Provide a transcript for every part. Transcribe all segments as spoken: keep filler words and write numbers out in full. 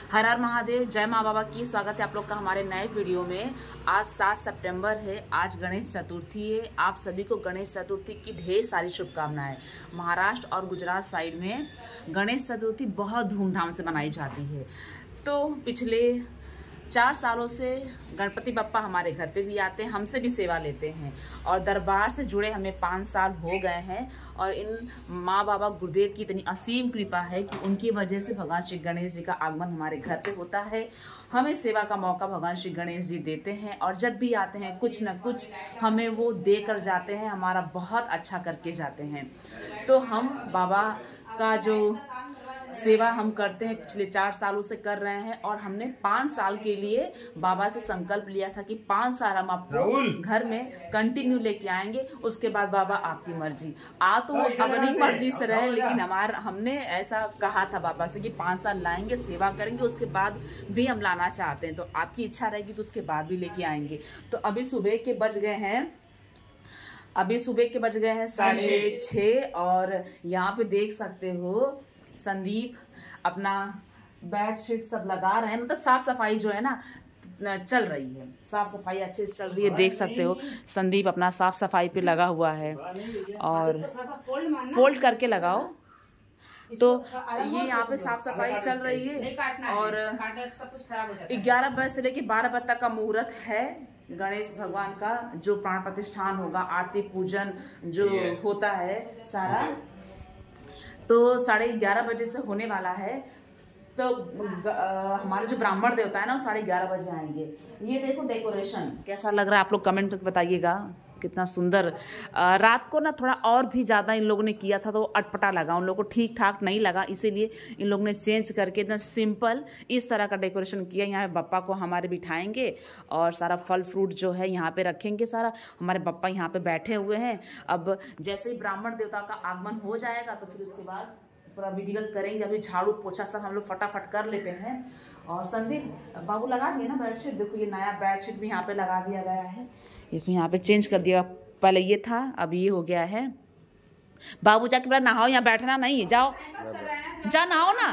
हर हर महादेव, जय माँ बाबा की। स्वागत है आप लोग का हमारे नए वीडियो में। आज सात सितंबर है, आज गणेश चतुर्थी है। आप सभी को गणेश चतुर्थी की ढेर सारी शुभकामनाएं। महाराष्ट्र और गुजरात साइड में गणेश चतुर्थी बहुत धूमधाम से मनाई जाती है। तो पिछले चार सालों से गणपति बप्पा हमारे घर पे भी आते हैं, हमसे भी सेवा लेते हैं और दरबार से जुड़े हमें पाँच साल हो गए हैं। और इन माँ बाबा गुरुदेव की इतनी असीम कृपा है कि उनकी वजह से भगवान श्री गणेश जी का आगमन हमारे घर पे होता है। हमें सेवा का मौका भगवान श्री गणेश जी देते हैं और जब भी आते हैं कुछ न कुछ हमें वो दे कर जाते हैं, हमारा बहुत अच्छा करके जाते हैं। तो हम बाबा का जो सेवा हम करते हैं पिछले चार सालों से कर रहे हैं और हमने पाँच साल के लिए बाबा से संकल्प लिया था कि पाँच साल हम आपको घर में कंटिन्यू लेके आएंगे। उसके बाद बाबा आपकी मर्जी, आ तो अपनी मर्जी से रहे, लेकिन हमारा हमने ऐसा कहा था बाबा से कि पाँच साल लाएंगे, सेवा करेंगे, उसके बाद भी हम लाना चाहते हैं। तो आपकी इच्छा रहेगी तो उसके बाद भी लेके आएंगे। तो अभी सुबह के बज गए हैं अभी सुबह के बज गए हैं साढ़े छः और यहाँ पे देख सकते हो संदीप अपना बेडशीट सब लगा रहे हैं। मतलब साफ सफाई जो है ना चल रही है, साफ सफाई अच्छे से चल रही है। देख सकते हो संदीप अपना साफ सफाई पे लगा हुआ है और फोल्ड करके लगाओ। तो ये यहाँ पे साफ सफाई चल रही है और ग्यारह बजे से लेके बारह बजे तक का मुहूर्त है गणेश भगवान का, जो प्राण प्रतिष्ठान होगा, आरती पूजन जो होता है सारा, तो साढ़े ग्यारह बजे से होने वाला है। तो आ, हमारे जो ब्राह्मण देवता है ना वो साढ़े ग्यारह बजे आएंगे। ये देखो डेकोरेशन कैसा लग रहा है, आप लोग कमेंट करके बताइएगा कितना सुंदर। आ, रात को ना थोड़ा और भी ज़्यादा इन लोगों ने किया था तो अटपटा लगा, उन लोगों को ठीक ठाक नहीं लगा, इसीलिए इन लोगों ने चेंज करके इतना सिंपल इस तरह का डेकोरेशन किया। यहाँ बप्पा को हमारे बिठाएंगे और सारा फल फ्रूट जो है यहाँ पे रखेंगे। सारा हमारे बप्पा यहाँ पे बैठे हुए हैं। अब जैसे ही ब्राह्मण देवता का आगमन हो जाएगा तो फिर उसके बाद पूरा विधिवत करेंगे। अभी झाड़ू पोछा सब हम लोग फटाफट कर लेते हैं। और संदीप बाबू लगा दिए ना बेडशीट, देखो ये नया बेडशीट भी यहाँ पे लगा दिया गया है। देखो यहाँ पे चेंज कर दिया, पहले ये था अब ये हो गया है। बाबू जाके बड़ा नहाओ, यहाँ बैठना नहीं, जाओ जा नहाओ ना।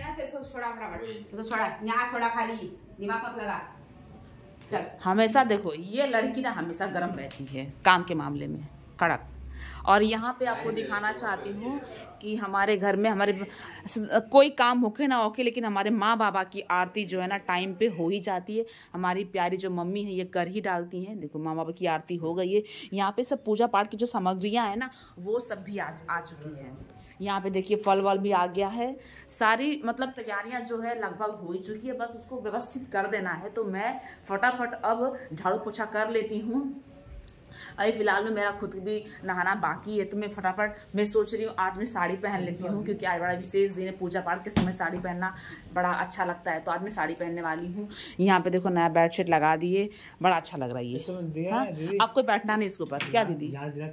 हमेशा देखो ये लड़की ना हमेशा गर्म रहती है काम के मामले में, कड़क। और यहाँ पे आपको दिखाना चाहती हूँ कि हमारे घर में हमारे कोई काम होके ना होके, लेकिन हमारे माँ बाबा की आरती जो है ना टाइम पे हो ही जाती है। हमारी प्यारी जो मम्मी है ये कर ही डालती हैं। देखो माँ बाबा की आरती हो गई है। यहाँ पे सब पूजा पाठ की जो सामग्रियाँ हैं ना वो सब भी आ, आ चुकी हैं। यहाँ पे देखिए फल वल भी आ गया है। सारी मतलब तैयारियाँ जो है लगभग हो ही चुकी है, बस उसको व्यवस्थित कर देना है। तो मैं फटाफट अब झाड़ू पोछा कर लेती हूँ। अभी फिलहाल में मेरा खुद भी नहाना बाकी है, तो मैं फटाफट मैं सोच रही हूँ आज मैं साड़ी पहन लेती हूँ, क्योंकि आज बड़ा विशेष दिन है, पूजा पाठ के समय साड़ी पहनना बड़ा अच्छा लगता है। तो आज मैं साड़ी पहनने वाली हूँ। यहाँ पे देखो नया बेडशीट लगा दिए, बड़ा अच्छा लग रहा है ये। हाँ? आपको बैठना नहीं इसके ऊपर क्या दीदी?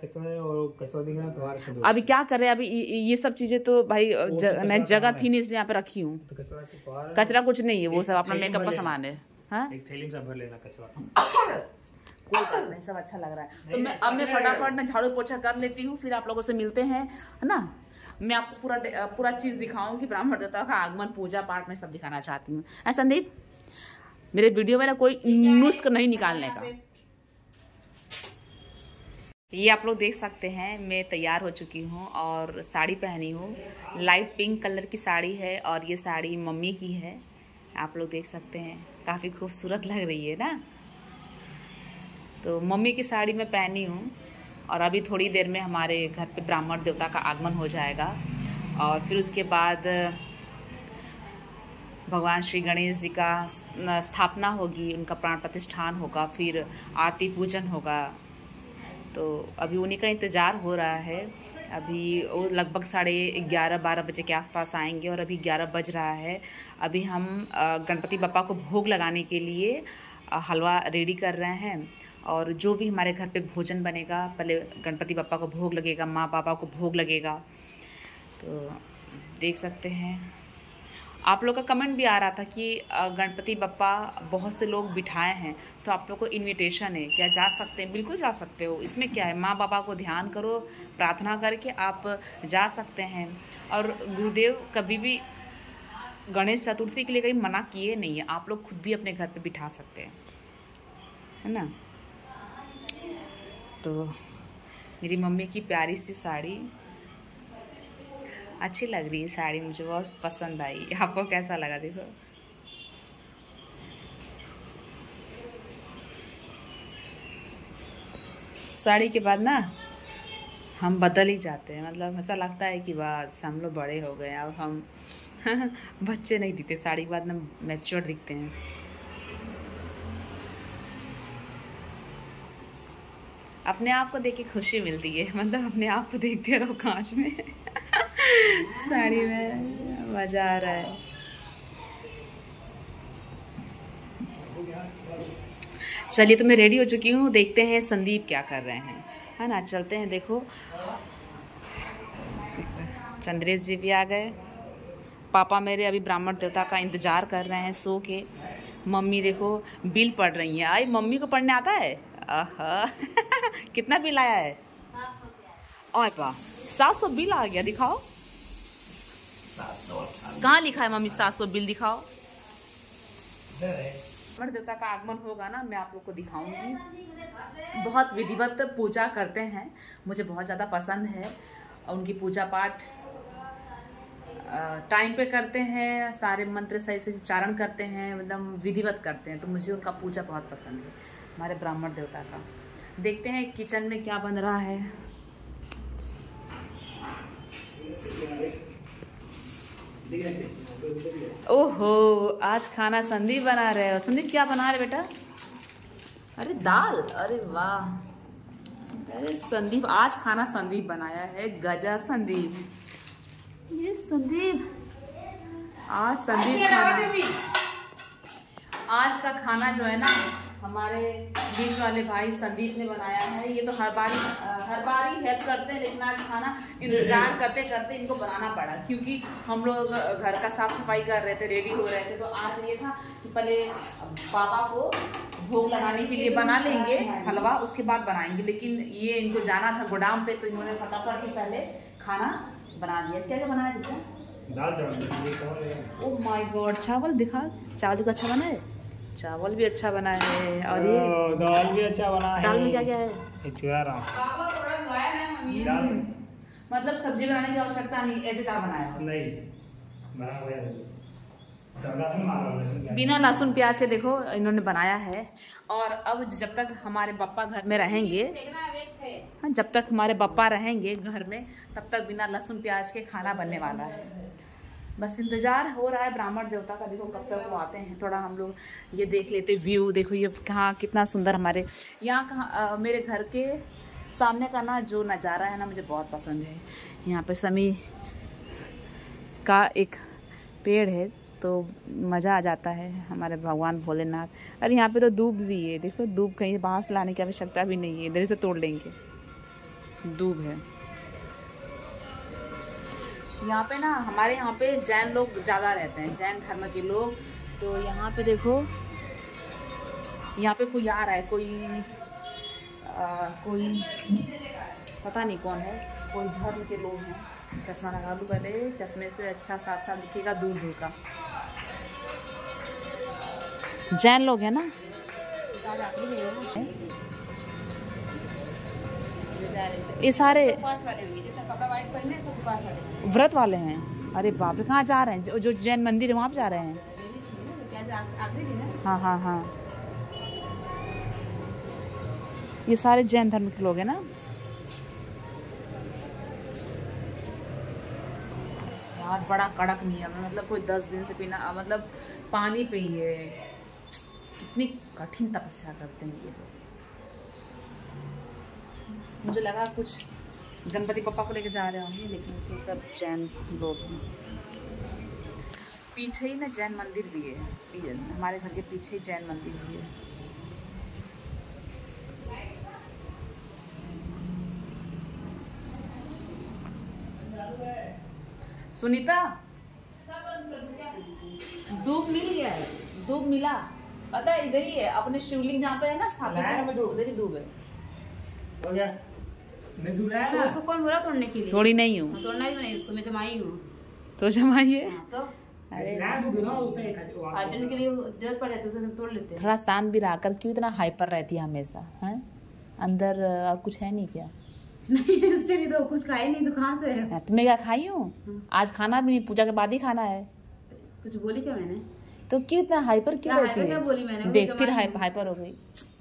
अभी क्या कर रहे हैं, अभी ये सब चीजें तो भाई मैं जगह थी नहीं इसलिए यहाँ पे रखी हूँ। कचरा कुछ नहीं है, वो सब अपना मेकअप का सामान है। हाँ कोई बात नहीं, सब अच्छा लग रहा है। तो मैं अब मैं फटाफट ना झाड़ू पोछा कर लेती हूँ, फिर आप लोगों से मिलते हैं, है ना। मैं आपको पूरा पूरा चीज़ दिखाऊंगी, ब्राह्मण देवता का आगमन, पूजा पाठ में सब दिखाना चाहती हूँ। ऐ संदीप, मेरे वीडियो में ना कोई नुस्ख नहीं निकालने का। ये आप लोग देख सकते हैं मैं तैयार हो चुकी हूँ और साड़ी पहनी हूँ। लाइट पिंक कलर की साड़ी है और ये साड़ी मम्मी की है। आप लोग देख सकते हैं काफ़ी खूबसूरत लग रही है ना। तो मम्मी की साड़ी मैं पहनी हूँ और अभी थोड़ी देर में हमारे घर पे ब्राह्मण देवता का आगमन हो जाएगा और फिर उसके बाद भगवान श्री गणेश जी का स्थापना होगी, उनका प्राण प्रतिष्ठान होगा, फिर आरती पूजन होगा। तो अभी उन्हीं का इंतज़ार हो रहा है। अभी वो लगभग साढ़े ग्यारह बारह बजे के आसपास आएंगे और अभी ग्यारह बज रहा है। अभी हम गणपति बप्पा को भोग लगाने के लिए हलवा रेडी कर रहे हैं और जो भी हमारे घर पे भोजन बनेगा, पहले गणपति बप्पा को भोग लगेगा, माँ बाबा को भोग लगेगा। तो देख सकते हैं आप लोग का कमेंट भी आ रहा था कि गणपति बप्पा बहुत से लोग बिठाए हैं, तो आप लोग को इनविटेशन है, क्या जा सकते हैं? बिल्कुल जा सकते हो, इसमें क्या है। माँ बाबा को ध्यान करो, प्रार्थना करके आप जा सकते हैं। और गुरुदेव कभी भी गणेश चतुर्थी के लिए कहीं मना किए नहीं है, आप लोग खुद भी अपने घर पे बिठा सकते हैं, है ना। तो मेरी मम्मी की प्यारी सी साड़ी, अच्छी लग रही है साड़ी, मुझे बहुत पसंद आई। आपको कैसा लगा देखो। साड़ी के बाद ना हम बदल ही जाते हैं, मतलब ऐसा लगता है कि बस हम लोग बड़े हो गए, अब हम बच्चे नहीं दिखते, साड़ी के बाद ना मैच्योर दिखते हैं। अपने आप को देख के खुशी मिलती है, मतलब अपने आप को देखते रहो कांच में साड़ी में, मज़ा आ रहा है। चलिए तो मैं रेडी हो चुकी हूँ, देखते हैं संदीप क्या कर रहे हैं, है ना। चलते हैं। देखो चंद्रेश जी भी आ गए, पापा मेरे अभी ब्राह्मण देवता का इंतज़ार कर रहे हैं सो के। मम्मी देखो बिल पढ़ रही है। आई मम्मी को पढ़ने आता है। आहा कितना बिल आया है? ओए पा सात सौ बिल आ गया, दिखाओ कहाँ लिखा है मम्मी सात सौ बिल दिखाओ। ब्राह्मण देवता का आगमन होगा ना, मैं आप लोग को दिखाऊंगी। बहुत विधिवत पूजा करते हैं, मुझे बहुत ज़्यादा पसंद है। उनकी पूजा पाठ टाइम पे करते हैं, सारे मंत्र सही से उच्चारण करते हैं, एकदम विधिवत करते हैं, तो मुझे उनका पूजा बहुत पसंद है, हमारे ब्राह्मण देवता का। देखते हैं किचन में क्या बन रहा है। ओहो आज खाना संदीप बना रहे हो। संदीप क्या बना रहे बेटा? अरे दाल, अरे वाह। अरे संदीप आज खाना संदीप बनाया है, गजब संदीप। ये संदीप आज संदीप खाना, आज का खाना जो है ना हमारे बीच वाले भाई संदीप ने बनाया है। ये तो हर बार हर बार ही हेल्प करते हैं, लेकिन आज खाना इंतजार करते करते इनको बनाना पड़ा, क्योंकि हम लोग घर का साफ सफाई कर रहे थे, रेडी हो रहे थे। तो आज ये था कि पहले पापा को भोग लगाने के लिए बना लेंगे हलवा, उसके बाद बनाएंगे, लेकिन ये इनको जाना था गोदाम पे, तो इन्होंने फटाफट ही पहले खाना बना दिया। क्या क्या बनाया बेटा? दाल चावल। ओह माय गॉड, चावल दिखा, चावल का अच्छा बना है, चावल भी अच्छा बना है, और ये दाल भी अच्छा बना है। दाल में क्या क्या है? दाल मतलब सब्जी बनाने की आवश्यकता नहीं, ऐसे दाल बनाया नहीं, बिना लहसुन प्याज के देखो इन्होंने बनाया है। और अब जब तक हमारे पापा घर में रहेंगे, हाँ जब तक हमारे पापा रहेंगे घर में, तब तक बिना लहसुन प्याज के खाना बनने वाला है। बस इंतज़ार हो रहा है ब्राह्मण देवता का, देखो कब तक वो आते हैं। थोड़ा हम लोग ये देख लेते व्यू, देखो ये कहाँ कितना सुंदर हमारे यहाँ कहाँ मेरे घर के सामने का ना जो नज़ारा है ना, मुझे बहुत पसंद है। यहाँ पे समी का एक पेड़ है, तो मज़ा आ जाता है हमारे भगवान भोलेनाथ। अरे यहाँ पे तो दूब भी है, देखो दूब कहीं बांस लाने की आवश्यकता भी नहीं है, इधर से तोड़ लेंगे, दूब है यहाँ पे ना। हमारे यहाँ पे जैन लोग ज़्यादा रहते हैं, जैन धर्म के लोग। तो यहाँ पे देखो, यहाँ पे कोई आ रहा है, कोई आ, कोई पता नहीं कौन है, कोई धर्म के लोग हैं। चश्मा लगा लूँ पहले, चश्मे से अच्छा साफ साफ दिखेगा दूर दूर का। जैन लोग हैं ना, ये सारे व्रत वाले हैं। अरे बाप रे, कहाँ जा रहे हैं? जो, जो जैन मंदिर है वहाँ पे जा रहे हैं। हाँ हाँ हाँ, ये सारे जैन धर्म के लोग हैं ना। यार बड़ा कड़क नियम है, मतलब कोई दस दिन से पीना, मतलब पानी पिए, कितनी कठिन तपस्या करते हैं ये लोग। मुझे लगा कुछ गणपति पप्पा को लेके जा रहे होंगे, लेकिन तो सब जैन लोग हैं। पीछे ही ना जैन मंदिर भी है, हमारे घर के पीछे ही जैन मंदिर भी है। सुनीता दूब मिल गया है, दूब मिला, पता है इधर ही है, अपने शिवलिंग जहाँ पे है ना स्थापित, उधर ही दूब है। हो गया मैं दूल्हा है ना, उसको कौन बोला तोड़ने के लिए? थोड़ी नहीं हूँ, तोड़ना भी नहीं उसको, मैं जमाई हूँ। तो जमाई है? तो अरे अर्जुन के लिए जरूरत पड़ जाती है उसे तोड़ लेते हैं। थोड़ा शांत भी रहा कर, क्यों इतना हाइपर रहती है हमेशा? हैं अंदर और कुछ है नहीं क्या? नहीं इसके लिए तो कुछ खाई नहीं तो कहाँ से है? तुम्हें क्या खाई हूँ? आज खाना भी नहीं, पूजा के बाद ही खाना है। कुछ बोली क्या मैंने? तो क्यों इतना हाइपर क्यों रहती है? क्या बोली मैंने? देख फिर हाइपर हो गई।